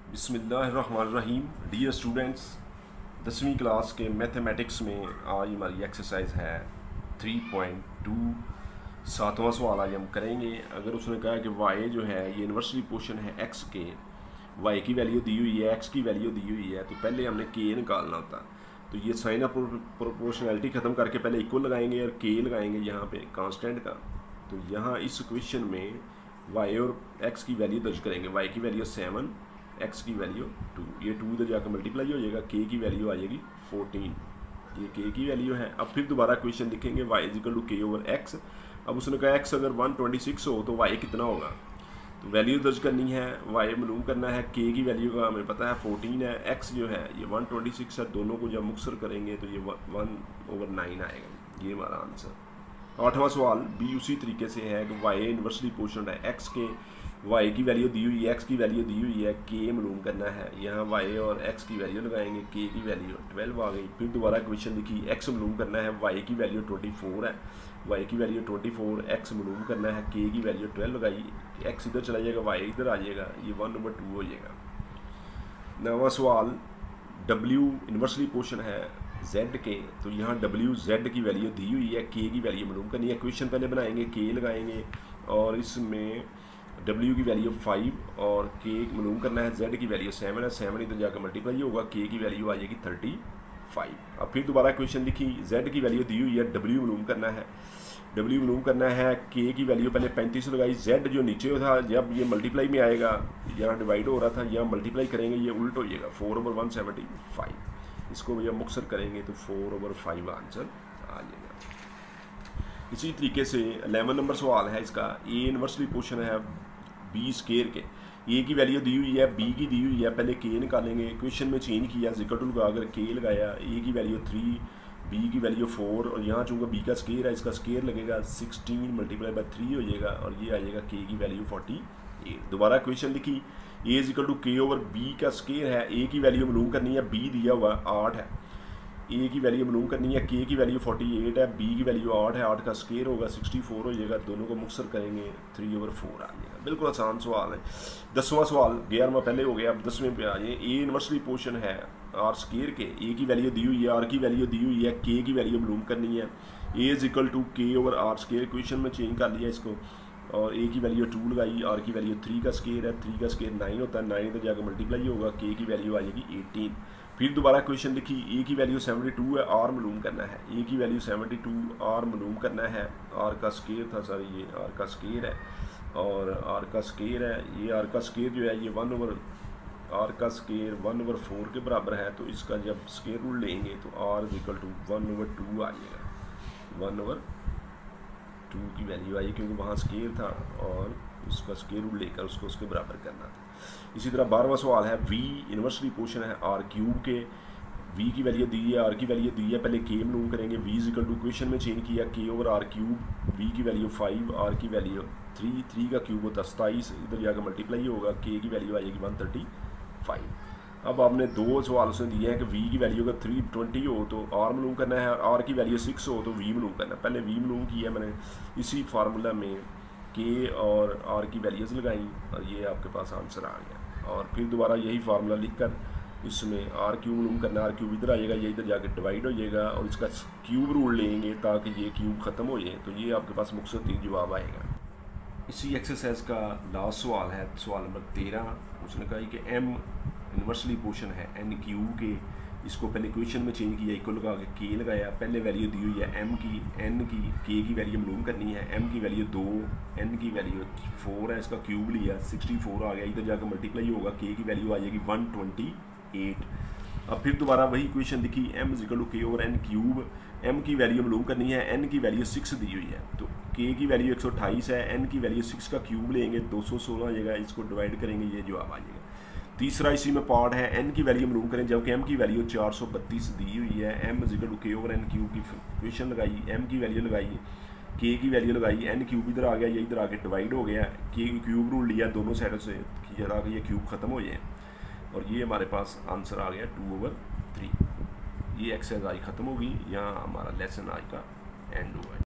बिस्मिल्लाहिर्रहमानिर्रहीम। Dear students, 10वीं class के मैथमेटिक्स में आज हमारी एक्सरसाइज है 3.2। 7वां सवाल आज हम करेंगे। अगर उसने कहा कि y जो है ये इन्वर्सली पोर्शन है x के, y की वैल्यू दी हुई है, x की वैल्यू दी हुई है, तो पहले हमने k निकालना होता। तो ये साइन ऑफ प्रोपोर्शनैलिटी ख़त्म करके पहले इक्वल लगाएंगे और k लगाएंगे यहाँ पे कांस्टेंट का। तो यहाँ इस इक्वेशन में y और x की वैल्यू दर्ज करेंगे। y की वैल्यू 7, x की वैल्यू 2, ये 2 इधर जाकर मल्टीप्लाई हो जाएगा, k की वैल्यू आ जाएगी 14, ये k की वैल्यू है। अब फिर दोबारा क्वेश्चन लिखेंगे y equal to k over x। अब उसने कहा x अगर 126 हो तो y कितना होगा, तो वैल्यू दर्ज करनी है, y मालूम करना है, k की वैल्यू का हमें पता है 14 है, x जो है ये 126 है, दोनों को जब मुक्सर करेंगे तो ये 1/9 आएगा, ये हमारा आंसर। 8वां सवाल भी उसी तरीके से है कि y इन्वर्सली पोर्शनड है x के, y की वैल्यू दी हुई है, x की वैल्यू दी हुई है, k मालूम करना है। यहाँ y और x की वैल्यू लगाएंगे, k की वैल्यू 12 आ गई। फिर दोबारा क्वेश्चन लिखी, x मालूम करना है, y की वैल्यू 24 है, y की वैल्यू 24, x मालूम करना है, k की वैल्यू 12 लगाई, x इधर चला जाएगा, y इधर आ जाएगा, ये 1/2 हो जाएगा। 9वां सवाल w इन्वर्सली पोर्शन है z के, तो यहाँ w z की वैल्यू दी हुई है, k की वैल्यू मालूम करनी है। क्वेश्चन पहले बनाएंगे, k लगाएंगे और इसमें w की वैल्यू 5 और k मालूम करना है, z की वैल्यू 7 है, 7 इधर जाकर मल्टीप्लाई होगा, k की वैल्यू आ जाएगी 35। अब फिर दोबारा क्वेश्चन लिखी, z की वैल्यू दी हुई है, w मालूम करना है, w मालूम करना है, k की वैल्यू पहले 35 लगाई, z जो नीचे था जब ये मल्टीप्लाई में आएगा, यहाँ डिवाइड हो रहा था, यहाँ मल्टीप्लाई करेंगे, ये उल्ट हो जाएगा 4/175। इसको भैया मुक्सर करेंगे तो 4/5 आंसर आ जाएगा। इसी तरीके से 11 नंबर सवाल है इसका, a इन्वर्सली पोर्शन है b स्केयर के, a की वैल्यू दी हुई है, b की दी हुई है, पहले k निकालेंगे। क्वेश्चन में चेंज किया, इक्वल टू लगा कर k लगाया, a की वैल्यू 3, b की वैल्यू 4 और यहाँ चूँकि b का स्केयर है, इसका स्केयर लगेगा 16 × 3 हो जाएगा और ये आ जाएगा k की वैल्यू 48। दोबारा क्वेश्चन लिखी, a equal to k over b का स्केयर है, a की वैल्यू मालूम करनी है, b दिया हुआ 8 है, a की वैल्यू मालूम करनी है, k की वैल्यू 48 है, b की वैल्यू 8 है, 8 का स्केयर होगा 64 हो जाएगा, दोनों को मुक्सर करेंगे 3/4 आ जाएगा। बिल्कुल आसान सवाल है। 10वां सवाल, 11वां पहले हो गया, अब 10वें पे आ जाए। a इन्वर्सली पोर्शन है r स्केयर के, a की वैल्यू दी हुई है, r की वैल्यू दी हुई है, k की वैल्यू मालूम करनी है, a equal to k over r square. Question में चेंज कर लिया इसको और a की वैल्यू 2 लगाई, r की वैल्यू 3 का स्केयर है, 3 का स्केयर 9 होता है, 9 इधर जाकर मल्टीप्लाई होगा, k की वैल्यू आ जाएगी 18। फिर दोबारा क्वेश्चन लिखी, a की वैल्यू 72 है, r मालूम करना है, a की वैल्यू 72, r मालूम करना है, r का स्केयर था, सॉरी ये r का स्केयर है और r का स्केयर है, ये r का स्केयर जो है ये r का स्केयर 1/4 के बराबर है, तो इसका जब स्केयर रूल लेंगे तो r इक्वल टू 1/2 आ जाएगा, 1/2 की वैल्यू आई क्योंकि वहाँ स्केयर था और उसका स्केयर रूल लेकर उसको उसके बराबर करना था। इसी तरह 12वां सवाल है, v इन्वर्सली पोर्शन है r क्यूब के, v की वैल्यू दी है, r की वैल्यू दी है, पहले k मालूम करेंगे, v इजिकल टू क्वेश्चन में चेंज किया k over r cube, v की वैल्यू 5, r की वैल्यू 3, 3 का क्यूब होता है 27, इधर जाकर मल्टीप्लाई होगा, k की वैल्यू आ जाएगी 135। अब आपने दो सवाल उसने दिए हैं कि v की वैल्यू अगर 320 हो तो r मालूम करना है और r की वैल्यू 6 हो तो v मालूम करना है। पहले v मालूम किया मैंने, इसी फार्मूला में k और r की वैल्यूज़ लगाई और ये आपके पास आंसर आ गया। और फिर दोबारा यही फार्मूला लिखकर इसमें r क्यूब मालूम करना है, r क्यूब इधर आ जाएगा, ये इधर जाकर डिवाइड हो जाएगा और इसका क्यूब रूल लेंगे ताकि ये क्यूब ख़त्म हो जाए, तो ये आपके पास मुख्तसर 3 जवाब आएगा। इसी एक्सरसाइज का लास्ट सवाल है, सवाल नंबर 13। उसने कहा कि m इन्वर्सली पोर्शन है n क्यूब के, इसको पहले क्वेश्चन में चेंज किया, इक्वल लगा के k लगाया, पहले वैल्यू दी हुई है m की, n की, k की वैल्यू मालूम करनी है, m की वैल्यू 2, n की वैल्यू 4 है, इसका क्यूब लिया 64 आ गया, इधर जाकर मल्टीप्लाई होगा, k की वैल्यू आ जाएगी 128। अब फिर दोबारा वही क्वेश्चन लिखी, m equal to k over n cube, m की वैल्यू मालूम करनी है, n की वैल्यू 6 दी हुई है, तो k की वैल्यू 128 है, n की वैल्यू 6 का क्यूब लेंगे 216 आ जाएगा, इसको डिवाइड करेंगे, ये जवाब आ जाएगा। तीसरा इसी में पार्ट है, n की वैल्यू मालूम करें, जबकि m की वैल्यू 432 दी हुई है, m equal to k over n cube की क्वेश्चन लगाई, m की वैल्यू लगाई, k की वैल्यू लगाई, n क्यूब इधर आ गया, ये इधर आके डिवाइड हो गया, k क्यूब रूल लिया दोनों साइडों से कि ताकि ये क्यूब ख़त्म हो जाए और ये हमारे पास आंसर आ गया 2/3। ये एक्सरसाइज आज ख़त्म होगी, यहाँ हमारा लेसन आज का एंड हुआ है।